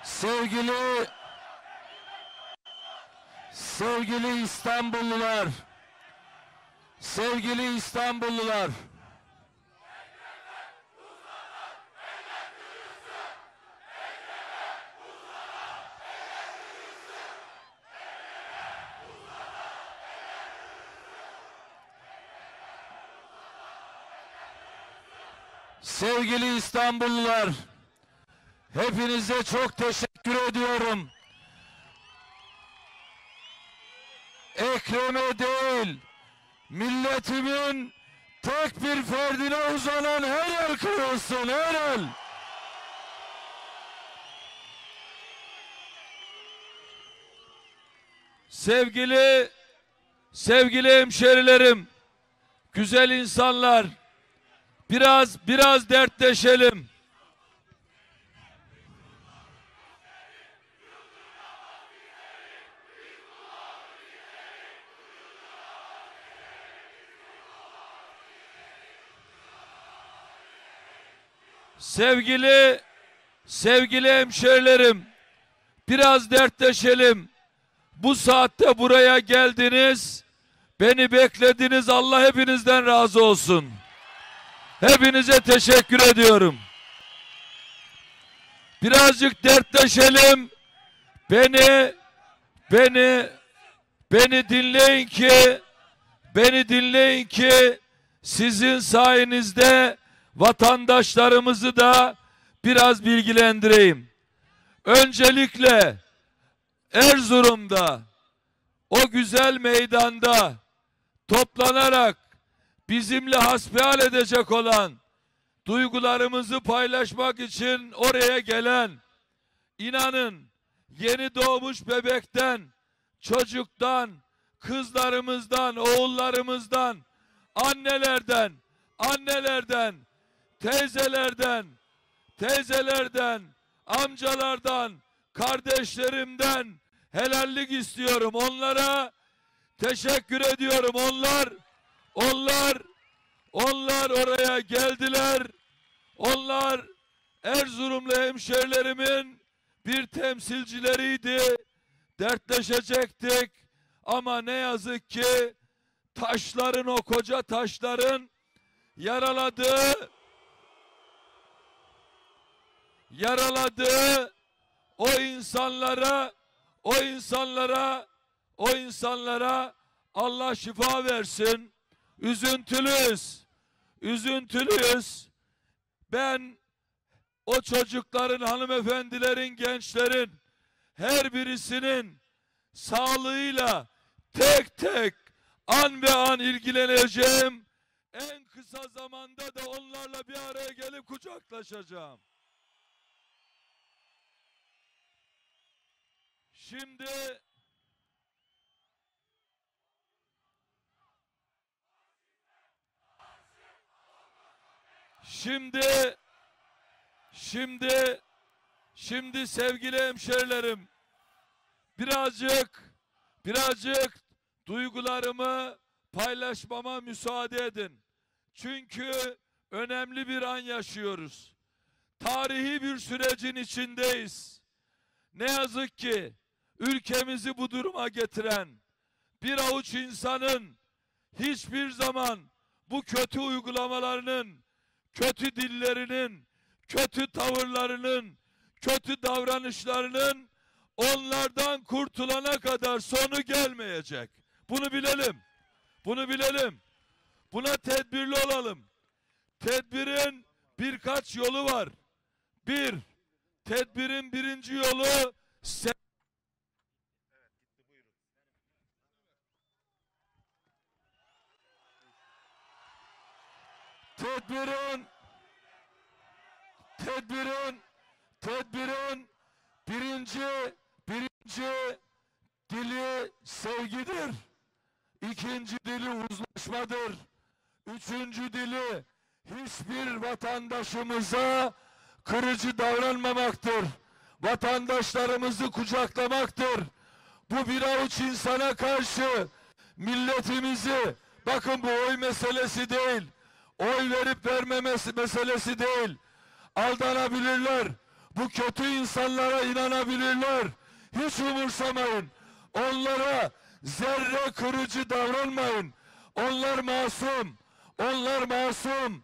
Sevgili İstanbullular, sevgili İstanbullular, sevgili İstanbullular, hepinize çok teşekkür ediyorum. Ekrem'e değil, milletimin tek bir ferdine uzanan her el kırılsın, her el. Sevgili hemşerilerim, güzel insanlar, biraz dertleşelim. Sevgili hemşerilerim, biraz dertleşelim. Bu saatte buraya geldiniz, beni beklediniz. Allah hepinizden razı olsun. Hepinize teşekkür ediyorum. Birazcık dertleşelim. Beni dinleyin ki sizin sayenizde vatandaşlarımızı da biraz bilgilendireyim. Öncelikle Erzurum'da o güzel meydanda toplanarak bizimle hasbihal edecek olan, duygularımızı paylaşmak için oraya gelen, inanın yeni doğmuş bebekten, çocuktan, kızlarımızdan, oğullarımızdan, annelerden, teyzelerden, amcalardan, kardeşlerimden helallik istiyorum. Onlara teşekkür ediyorum. Onlar oraya geldiler. Onlar Erzurumlu hemşerilerimin bir temsilcileriydi. Dertleşecektik. Ama ne yazık ki o koca taşların yaraladığı o insanlara Allah şifa versin. Üzüntülüyüz. Ben o çocukların, hanımefendilerin, gençlerin her birisinin sağlığıyla tek tek an be an ilgileneceğim. En kısa zamanda da onlarla bir araya gelip kucaklaşacağım. Şimdi sevgili hemşerilerim, birazcık duygularımı paylaşmama müsaade edin. Çünkü önemli bir an yaşıyoruz. Tarihi bir sürecin içindeyiz. Ne yazık ki ülkemizi bu duruma getiren bir avuç insanın hiçbir zaman bu kötü uygulamalarının, kötü dillerinin, kötü tavırlarının, kötü davranışlarının onlardan kurtulana kadar sonu gelmeyecek. Bunu bilelim. Buna tedbirli olalım. Tedbirin birkaç yolu var. Tedbirin birinci yolu tedbirin birinci dili sevgidir. İkinci dili uzlaşmadır. Üçüncü dili hiçbir vatandaşımıza kırıcı davranmamaktır. Vatandaşlarımızı kucaklamaktır. Bu bir avuç insana karşı milletimizi, bakın bu oy meselesi değil, oy verip vermemesi meselesi değil, aldanabilirler. Bu kötü insanlara inanabilirler. Hiç umursamayın. Onlara zerre kırıcı davranmayın. Onlar masum. Onlar masum.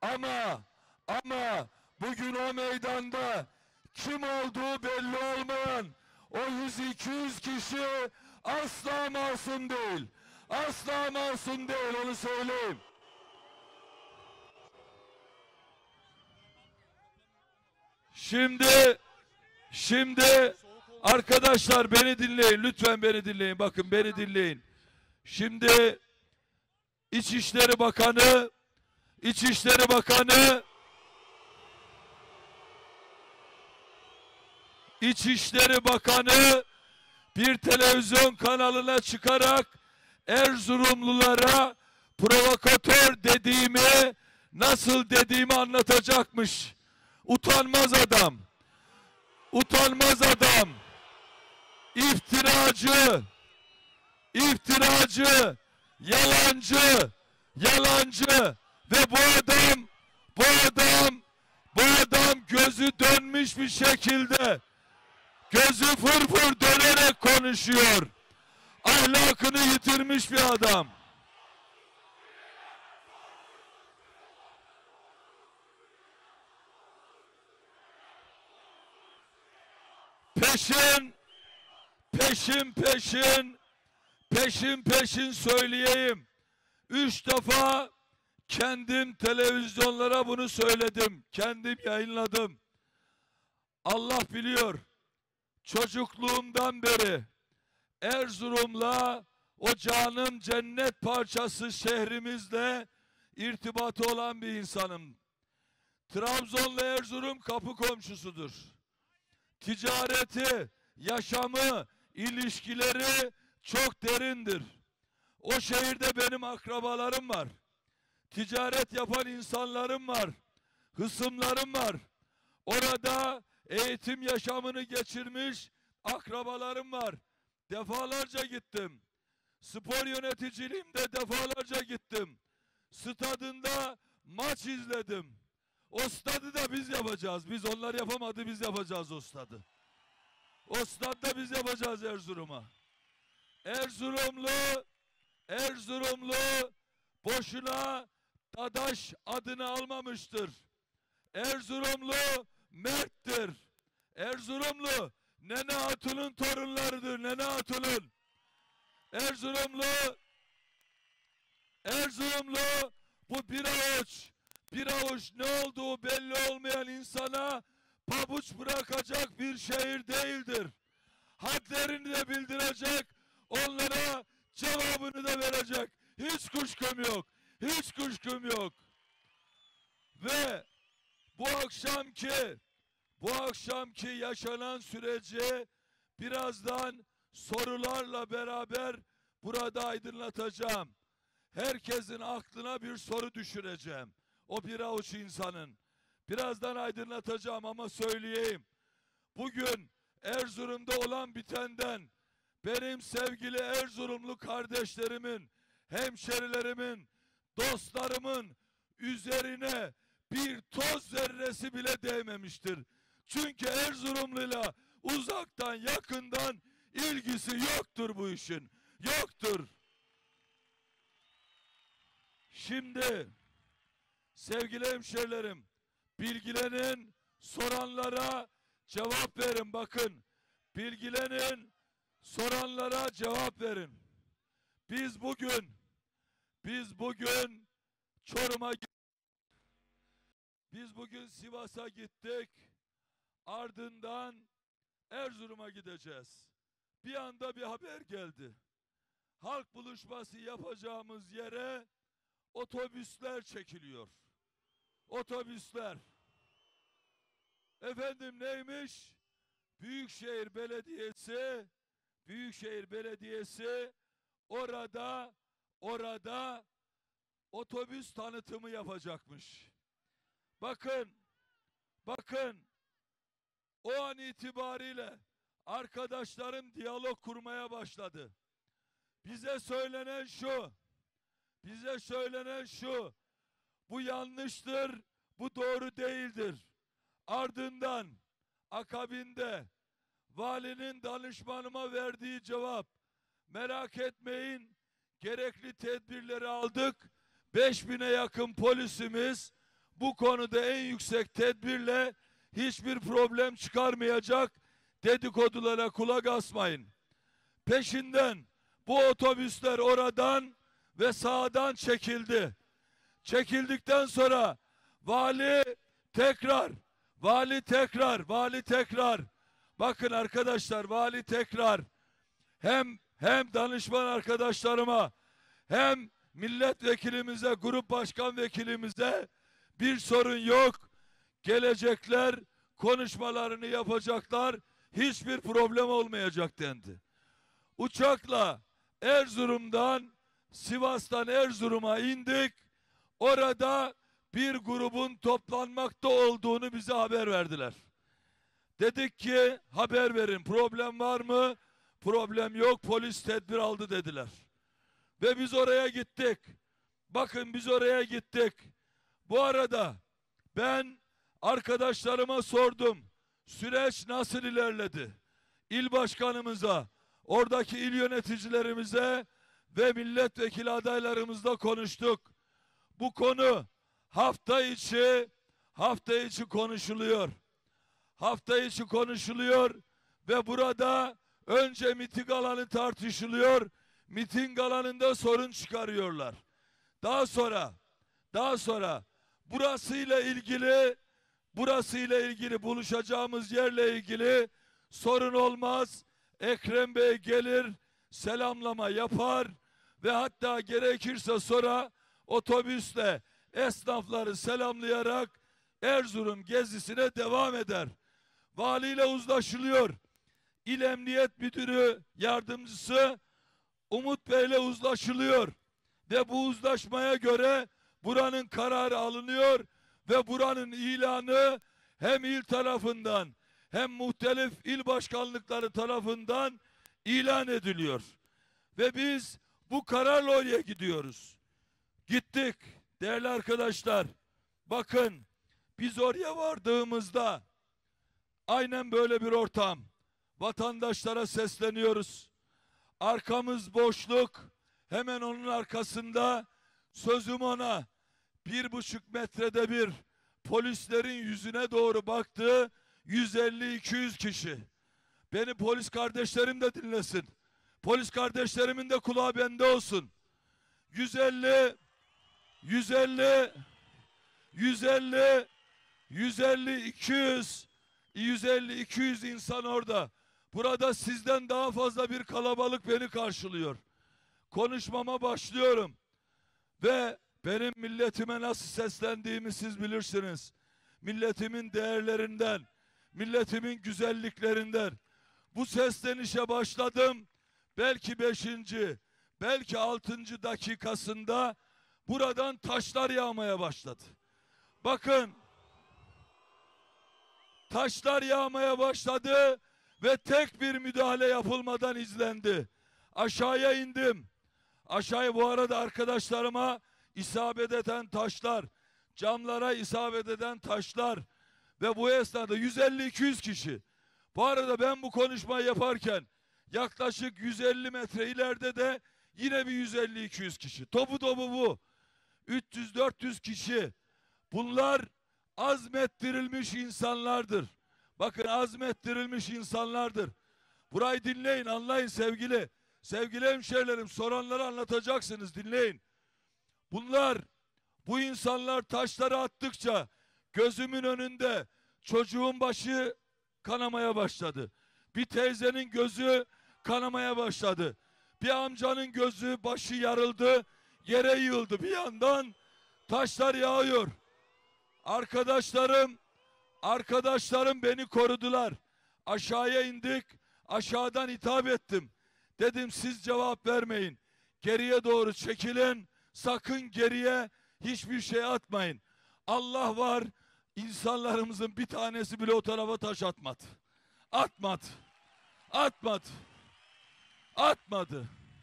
Ama bugün o meydanda kim olduğu belli olmayan o 100-200 kişi asla masum değil. Asla masum değil, onu söyleyeyim. Şimdi arkadaşlar beni dinleyin. Lütfen beni dinleyin. Bakın beni dinleyin. Şimdi İçişleri Bakanı bir televizyon kanalına çıkarak Erzurumlulara provokatör dediğimi, nasıl dediğimi anlatacakmış. Utanmaz adam. Utanmaz adam. İftiracı. Yalancı. Ve bu adam gözü dönmüş bir şekilde, gözü fırfır dönerek konuşuyor. Ahlakını yitirmiş bir adam. Peşin söyleyeyim. 3 defa kendim televizyonlara bunu söyledim. Kendim yayınladım. Allah biliyor. Çocukluğumdan beri Erzurum'la, o canım cennet parçası şehrimizle irtibatı olan bir insanım. Trabzon'la Erzurum kapı komşusudur. Ticareti, yaşamı, ilişkileri çok derindir. O şehirde benim akrabalarım var. Ticaret yapan insanlarım var. Hısımlarım var. Orada eğitim yaşamını geçirmiş akrabalarım var. Defalarca gittim. Spor yöneticiliğimde defalarca gittim. Stadında maç izledim. O stadı da biz yapacağız. Biz, onlar yapamadı, biz yapacağız o stadı. O stadda biz yapacağız Erzurum'a. Erzurumlu boşuna Dadaş adını almamıştır. Erzurumlu merttir. Erzurumlu Nene Hatun'un torunlarıdır. Nene Hatun'un. Erzurumlu bu bir avuç ne olduğu belli olmayan insana pabuç bırakacak bir şehir değildir. Hadlerini de bildirecek, onlara cevabını da verecek. Hiç kuşkum yok. Ve bu akşamki yaşanan süreci birazdan sorularla beraber burada aydınlatacağım. Herkesin aklına bir soru düşüreceğim. O bir avuç insanın. Birazdan aydınlatacağım ama söyleyeyim. Bugün Erzurum'da olan bitenden benim sevgili Erzurumlu kardeşlerimin, hemşerilerimin, dostlarımın üzerine bir toz zerresi bile değmemiştir. Çünkü Erzurumluyla uzaktan yakından ilgisi yoktur bu işin. Yoktur. Şimdi sevgili hemşerilerim, bilgilenin, soranlara cevap verin. Bakın, bilgilenin, soranlara cevap verin. Biz bugün Çorum'a gittik. Biz bugün Sivas'a gittik. Ardından Erzurum'a gideceğiz. Bir anda bir haber geldi. Halk buluşması yapacağımız yere otobüsler çekiliyor. Otobüsler. Efendim neymiş? Büyükşehir Belediyesi orada otobüs tanıtımı yapacakmış. Bakın o an itibariyle arkadaşlarım diyalog kurmaya başladı. Bize söylenen şu, bu yanlıştır, bu doğru değildir. Akabinde valinin danışmanıma verdiği cevap, merak etmeyin, gerekli tedbirleri aldık. 5000'e yakın polisimiz bu konuda en yüksek tedbirle hiçbir problem çıkarmayacak, dedikodulara kulak asmayın. Peşinden bu otobüsler oradan ve sağdan çekildi. Çekildikten sonra vali tekrar, bakın arkadaşlar, vali tekrar hem danışman arkadaşlarıma hem milletvekilimize, grup başkan vekilimize bir sorun yok. Gelecekler, konuşmalarını yapacaklar. Hiçbir problem olmayacak dendi. Uçakla Erzurum'dan, Sivas'tan Erzurum'a indik. Orada bir grubun toplanmakta olduğunu bize haber verdiler. Dedik ki haber verin, problem var mı? Problem yok, polis tedbir aldı dediler. Ve biz oraya gittik. Bakın biz oraya gittik. Bu arada ben arkadaşlarıma sordum. Süreç nasıl ilerledi? İl başkanımıza, oradaki il yöneticilerimize ve milletvekili adaylarımızla konuştuk. Bu konu hafta içi konuşuluyor. Hafta içi konuşuluyor ve burada önce miting alanı tartışılıyor. Miting alanında sorun çıkarıyorlar. Daha sonra burasıyla ilgili buluşacağımız yerle ilgili sorun olmaz. Ekrem Bey gelir, selamlama yapar ve hatta gerekirse sonra otobüsle esnafları selamlayarak Erzurum gezisine devam eder. Valiyle uzlaşılıyor. İl Emniyet Müdürü Yardımcısı Umut Bey'le uzlaşılıyor. Ve bu uzlaşmaya göre buranın kararı alınıyor ve buranın ilanı hem il tarafından hem muhtelif il başkanlıkları tarafından ilan ediliyor. Ve biz bu kararla oraya gidiyoruz. Gittik değerli arkadaşlar. Bakın biz oraya vardığımızda aynen böyle bir ortam. Vatandaşlara sesleniyoruz. Arkamız boşluk. Hemen onun arkasında sözüm ona 1,5 metrede bir polislerin yüzüne doğru baktığı 150-200 kişi. Beni polis kardeşlerim de dinlesin. Polis kardeşlerimin de kulağı bende olsun. 150-200 insan orada. Burada sizden daha fazla bir kalabalık beni karşılıyor. Konuşmama başlıyorum. Ve benim milletime nasıl seslendiğimi siz bilirsiniz. Milletimin değerlerinden, milletimin güzelliklerinden. Bu seslenişe başladım. Belki 5. belki 6. dakikasında buradan taşlar yağmaya başladı. Bakın, taşlar yağmaya başladı ve tek bir müdahale yapılmadan izlendi. Aşağıya indim. Aşağıya bu arada arkadaşlarıma isabet eden taşlar, camlara isabet eden taşlar ve bu esnada 150-200 kişi. Bu arada ben bu konuşmayı yaparken yaklaşık 150 metre ileride de yine bir 150-200 kişi. Topu bu. 300-400 kişi. Bunlar azmettirilmiş insanlardır. Bakın azmettirilmiş insanlardır. Burayı dinleyin, anlayın sevgili hemşehrilerim, soranları anlatacaksınız, dinleyin. Bu insanlar taşları attıkça gözümün önünde çocuğun başı kanamaya başladı. Bir teyzenin gözü kanamaya başladı. Bir amcanın gözü, başı yarıldı, yere yığıldı. Bir yandan taşlar yağıyor. Arkadaşlarım beni korudular. Aşağıya indik. Aşağıdan hitap ettim. Dedim siz cevap vermeyin. Geriye doğru çekilin. Sakın geriye hiçbir şey atmayın. Allah var. İnsanlarımızın bir tanesi bile o tarafa taş atmadı. Atmadı.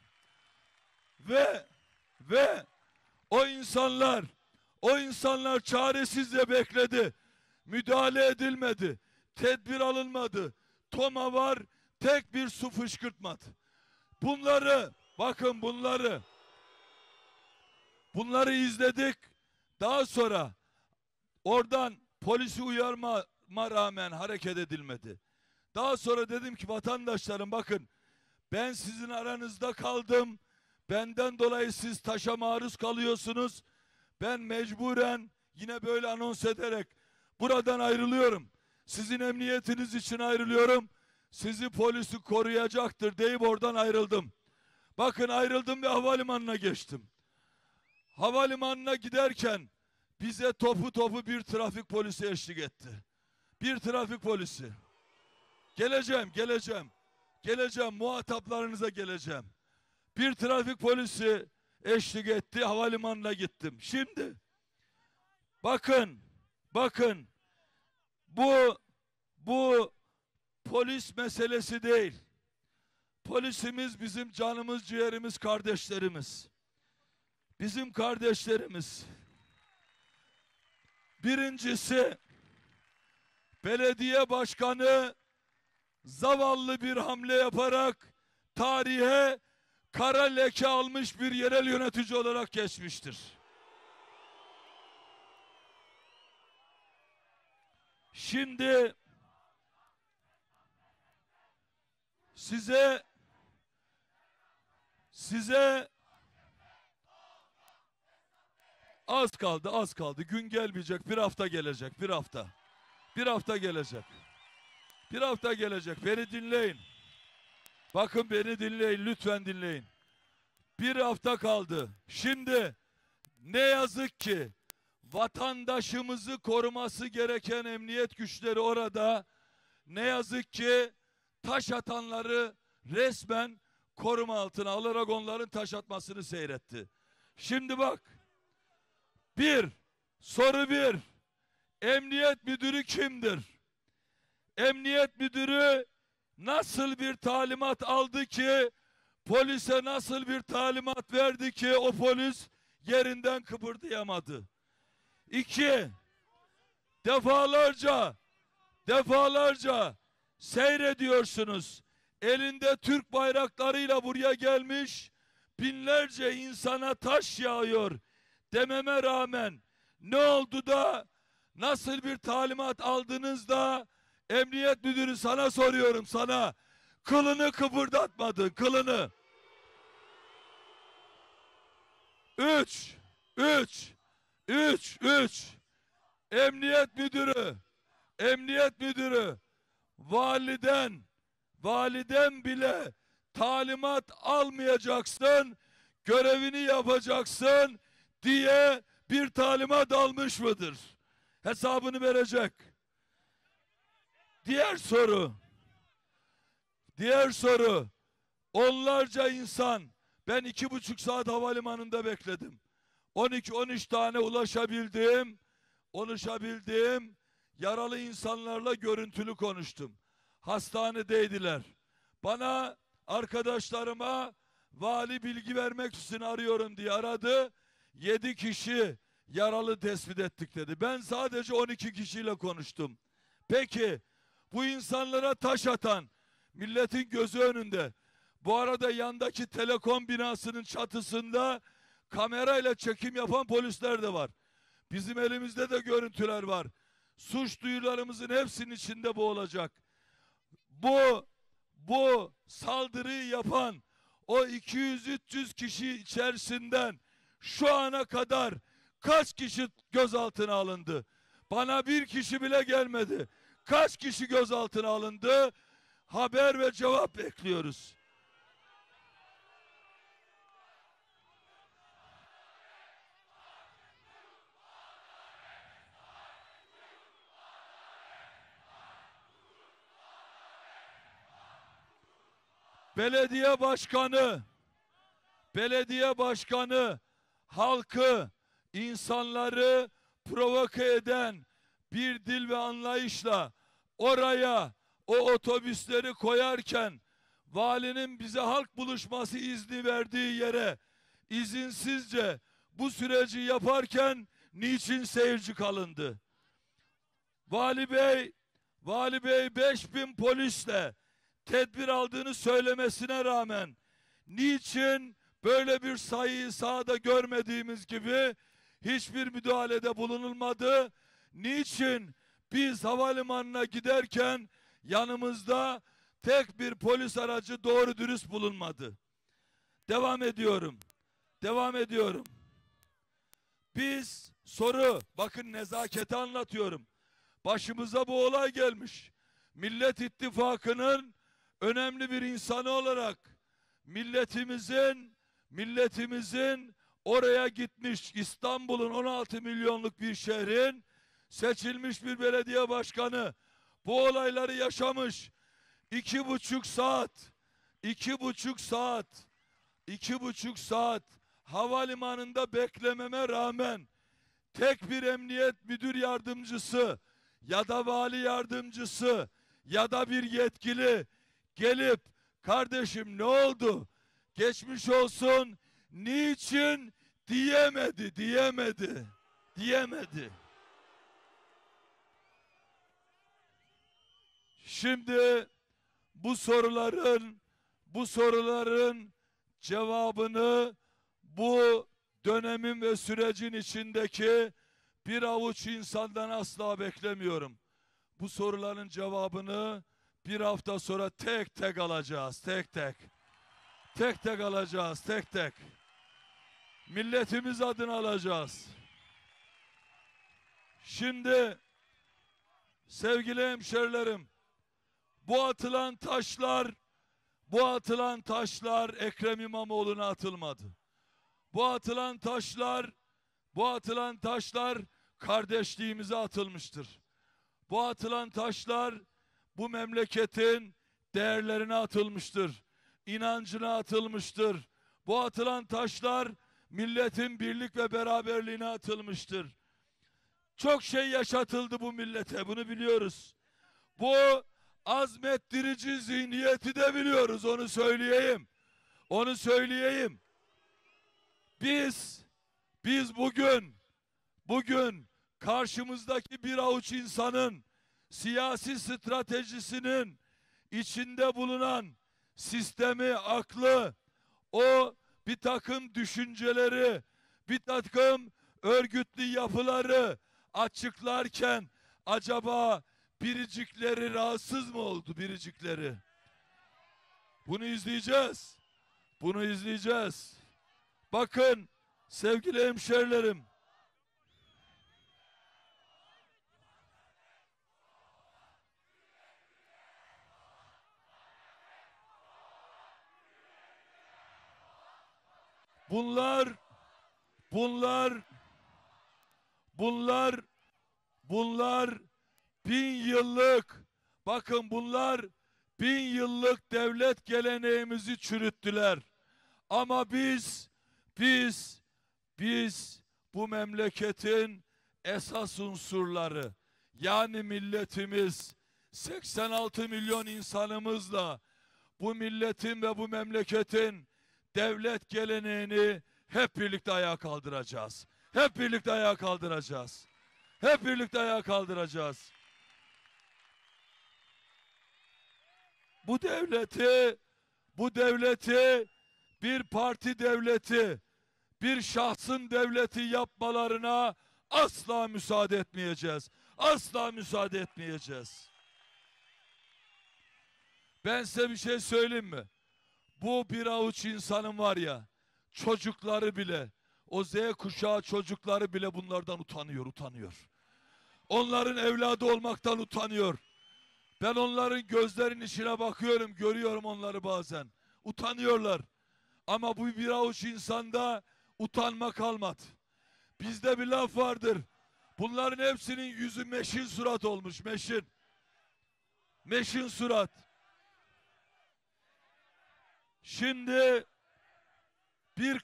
Ve o insanlar çaresizce bekledi. Müdahale edilmedi. tedbir alınmadı. Toma var, tek bir su fışkırtmadı. Bunları, bakın bunları izledik. Daha sonra oradan polisi uyarmama rağmen hareket edilmedi. Daha sonra dedim ki vatandaşlarım bakın, ben sizin aranızda kaldım. Benden dolayı siz taşa maruz kalıyorsunuz. Ben mecburen yine böyle anons ederek buradan ayrılıyorum. Sizin emniyetiniz için ayrılıyorum. Sizi polisi koruyacaktır deyip oradan ayrıldım. Bakın ayrıldım ve havalimanına geçtim. Havalimanına giderken bize topu bir trafik polisi eşlik etti. Bir trafik polisi. Geleceğim, muhataplarınıza geleceğim. Bir trafik polisi eşlik etti, havalimanına gittim. Şimdi bakın bu polis meselesi değil. Polisimiz bizim canımız, ciğerimiz, kardeşlerimiz. Bizim kardeşlerimiz. Birincisi, belediye başkanı zavallı bir hamle yaparak tarihe kara leke almış bir yerel yönetici olarak geçmiştir. Şimdi size az kaldı. Gün gelmeyecek. Bir hafta gelecek. Bir hafta gelecek. Beni dinleyin. Bakın beni dinleyin. Lütfen dinleyin. Bir hafta kaldı. Şimdi ne yazık ki vatandaşımızı koruması gereken emniyet güçleri orada ne yazık ki taş atanları resmen koruma altına alarak onların taş atmasını seyretti. Şimdi bak. Soru bir. Emniyet müdürü kimdir? Emniyet müdürü nasıl bir talimat aldı ki, polise nasıl bir talimat verdi ki o polis yerinden kıpırdayamadı? 2. Defalarca seyrediyorsunuz. Elinde Türk bayraklarıyla buraya gelmiş binlerce insana taş yağıyor dememe rağmen ne oldu da nasıl bir talimat aldınız da emniyet müdürü, sana soruyorum, sana kılını kıpırdatmadın, kılını. 3 emniyet müdürü validen bile talimat almayacaksın, görevini yapacaksın diye bir talimat almış mıdır? Hesabını verecek. Diğer soru. Onlarca insan, ben 2,5 saat havalimanında bekledim. 12-13 tane ulaşabildiğim yaralı insanlarla görüntülü konuştum. Hastanedeydiler. Bana, arkadaşlarıma vali bilgi vermek için arıyorum diye aradı. 7 kişi yaralı tespit ettik dedi. Ben sadece 12 kişiyle konuştum. Peki bu insanlara taş atan, milletin gözü önünde, bu arada yandaki Telekom binasının çatısında kamerayla çekim yapan polisler de var. Bizim elimizde de görüntüler var. Suç duyurularımızın hepsinin içinde bu olacak. Bu saldırıyı yapan o 200-300 kişi içerisinden şu ana kadar kaç kişi gözaltına alındı? Bana bir kişi bile gelmedi. Kaç kişi gözaltına alındı? Haber ve cevap bekliyoruz. Belediye başkanı halkı, insanları provoke eden bir dil ve anlayışla oraya o otobüsleri koyarken valinin bize halk buluşması izni verdiği yere izinsizce bu süreci yaparken niçin seyirci kalındı? Vali Bey 5000 polisle tedbir aldığını söylemesine rağmen niçin böyle bir sayıyı sahada görmediğimiz gibi hiçbir müdahalede bulunulmadı? Niçin biz havalimanına giderken yanımızda tek bir polis aracı doğru dürüst bulunmadı? Devam ediyorum. Devam ediyorum. Biz bakın nezaketi anlatıyorum. Başımıza bu olay gelmiş. Millet İttifakı'nın önemli bir insanı olarak milletimizin oraya gitmiş, İstanbul'un 16 milyonluk bir şehrin seçilmiş bir belediye başkanı bu olayları yaşamış. 2,5 saat havalimanında beklememe rağmen tek bir emniyet müdür yardımcısı ya da vali yardımcısı ya da bir yetkili gelip kardeşim ne oldu, geçmiş olsun, niçin diyemedi. Şimdi bu soruların cevabını bu dönemin ve sürecin içindeki bir avuç insandan asla beklemiyorum. Bu soruların cevabını bir hafta sonra tek tek alacağız, tek tek. Tek tek alacağız, tek tek. Milletimiz adına alacağız. Şimdi sevgili hemşerilerim, bu atılan taşlar Ekrem İmamoğlu'na atılmadı. Bu atılan taşlar kardeşliğimize atılmıştır. Bu atılan taşlar bu memleketin değerlerine atılmıştır. İnancına atılmıştır. Bu atılan taşlar milletin birlik ve beraberliğine atılmıştır. Çok şey yaşatıldı bu millete, bunu biliyoruz. Bu azmettirici zihniyeti de biliyoruz, onu söyleyeyim. Biz bugün karşımızdaki bir avuç insanın siyasi stratejisinin içinde bulunan sistemi, aklı, o bir takım düşünceleri, bir takım örgütlü yapıları açıklarken acaba biricikleri rahatsız mı oldu, biricikleri? Bunu izleyeceğiz. Bakın sevgili hemşerilerim, bunlar 1000 yıllık, bakın bunlar 1000 yıllık devlet geleneğimizi çürüttüler. Ama biz bu memleketin esas unsurları, yani milletimiz, 86 milyon insanımızla bu milletin ve bu memleketin devlet geleneğini hep birlikte ayağa kaldıracağız. Hep birlikte ayağa kaldıracağız. Bu devleti bir parti devleti, bir şahsın devleti yapmalarına asla müsaade etmeyeceğiz. Ben size bir şey söyleyeyim mi? Bu bir avuç insanın var ya, çocukları bile, o Z kuşağı çocukları bile bunlardan utanıyor. Onların evladı olmaktan utanıyor. Ben onların gözlerinin içine bakıyorum, görüyorum onları bazen. Utanıyorlar. Ama bu bir avuç insanda utanma kalmadı. Bizde bir laf vardır. Bunların hepsinin yüzü meşin surat olmuş, meşin surat. Şimdi bir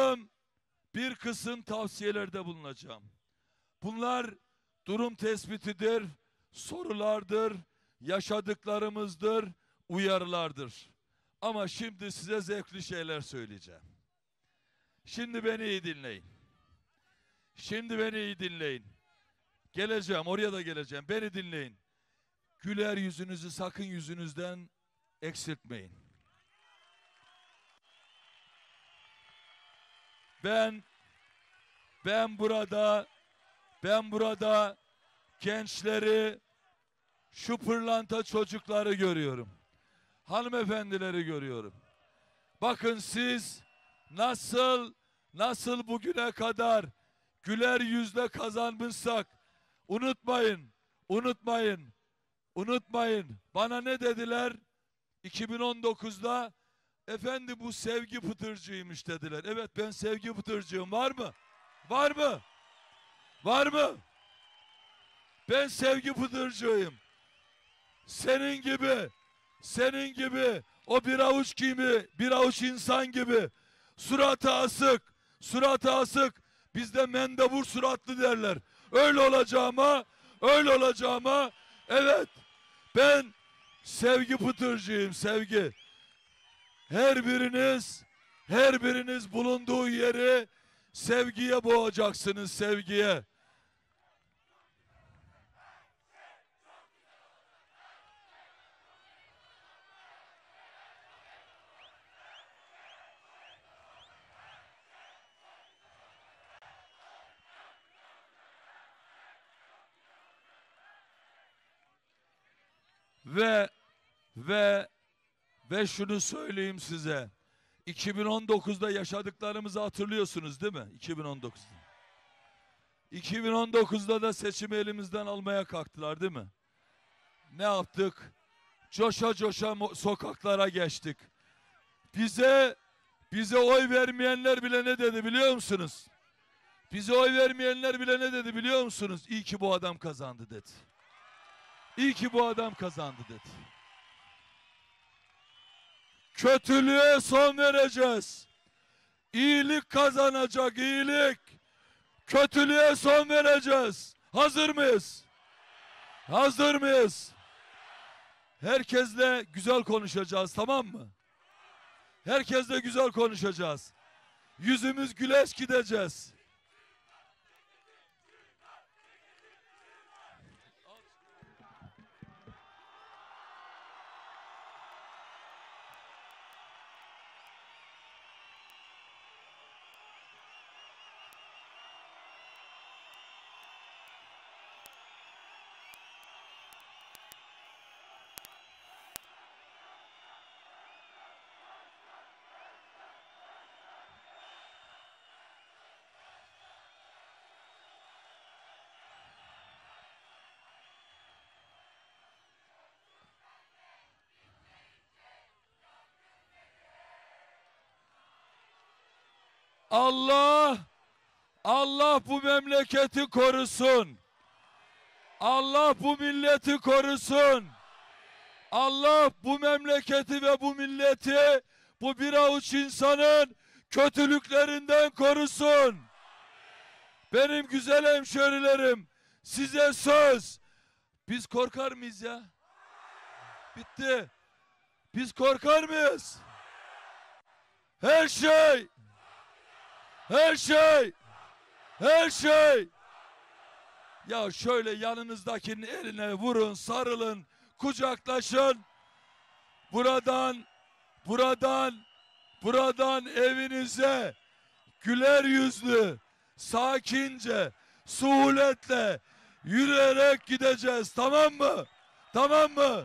kısım tavsiyelerde bulunacağım. Bunlar durum tespitidir, sorulardır, yaşadıklarımızdır, uyarılardır. Ama şimdi size zevkli şeyler söyleyeceğim. Şimdi beni iyi dinleyin. Geleceğim, oraya da geleceğim. Beni dinleyin. güler yüzünüzü sakın yüzünüzden eksiltmeyin. Ben burada gençleri, şu pırlanta çocukları görüyorum. Hanımefendileri görüyorum. Bakın siz nasıl bugüne kadar güler yüzle kazanmışsak, unutmayın. Bana ne dediler? 2019'da efendi bu sevgi pıtırcıymış dediler. Evet, ben sevgi pıtırcıyım. Var mı? Var mı? Ben sevgi pıtırcıyım. Senin gibi o bir avuç insan gibi suratı asık, bizde mendebur suratlı derler. Öyle olacağıma evet, ben sevgi pıtırcıyım, sevgi. Her biriniz bulunduğu yeri sevgiye boğacaksınız, sevgiye. Ve şunu söyleyeyim size. 2019'da yaşadıklarımızı hatırlıyorsunuz değil mi? 2019'da da seçimi elimizden almaya kalktılar değil mi? Ne yaptık? Coşa sokaklara geçtik. Bize oy vermeyenler bile ne dedi biliyor musunuz? İyi ki bu adam kazandı dedi. Kötülüğe son vereceğiz. İyilik kazanacak, iyilik. Kötülüğe son vereceğiz. Hazır mıyız? Herkesle güzel konuşacağız, tamam mı? Herkesle güzel konuşacağız. Yüzümüz güleç gideceğiz. Allah bu memleketi korusun. Allah bu milleti korusun. Allah bu memleketi ve bu milleti bu bir avuç insanın kötülüklerinden korusun. Benim güzel hemşerilerim, size söz. Biz korkar mıyız ya? Bitti. Biz korkar mıyız? Her şey. Ya şöyle yanınızdakinin eline vurun, sarılın, kucaklaşın. Buradan evinize güler yüzlü, sakince, suhuletle yürüyerek gideceğiz, tamam mı?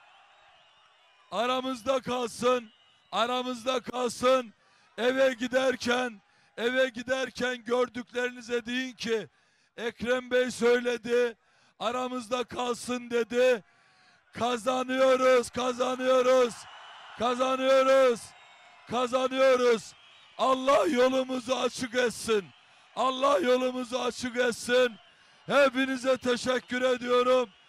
Aramızda kalsın. Eve giderken gördüklerinize deyin ki Ekrem Bey söyledi, aramızda kalsın dedi. Kazanıyoruz. Allah yolumuzu açık etsin. Hepinize teşekkür ediyorum.